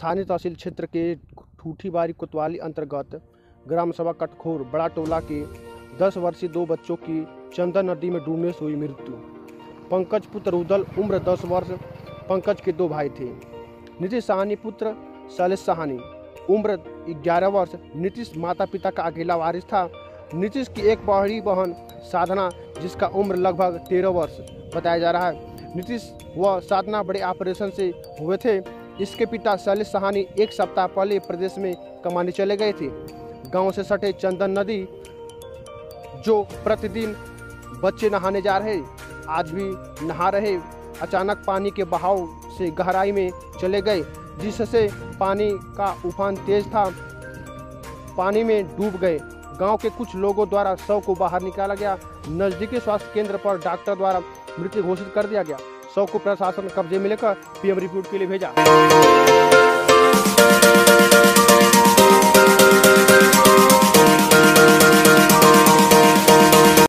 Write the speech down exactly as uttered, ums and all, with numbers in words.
स्थानीय तहसील क्षेत्र के ठूठीबारी कोतवाली अंतर्गत ग्राम सभा कटखोर बड़ा टोला के दस वर्षीय दो बच्चों की चंदन नदी में डूबने से हुई मृत्यु। पंकज पुत्र रुदल उम्र दस वर्ष पंकज के दो भाई थे। नीतीश साहनी पुत्र शैलेश साहनी उम्र ग्यारह वर्ष नीतीश माता पिता का अकेला वारिस था। नीतीश की एक बड़ी बहन साधना जिसका उम्र लगभग तेरह वर्ष बताया जा रहा है। नीतीश व साधना बड़े ऑपरेशन से हुए थे। इसके पिता शैलेश साहनी एक सप्ताह पहले प्रदेश में कमाने चले गए थे। गांव से सटे चंदन नदी जो प्रतिदिन बच्चे नहाने जा रहे आज भी नहा रहे अचानक पानी के बहाव से गहराई में चले गए, जिससे पानी का उफान तेज था। पानी में डूब गए। गांव के कुछ लोगों द्वारा शव को बाहर निकाला गया। नजदीकी स्वास्थ्य केंद्र पर डॉक्टर द्वारा मृत घोषित कर दिया गया। शव को प्रशासन कब्जे में लेकर पीएम रिपोर्ट के लिए भेजा।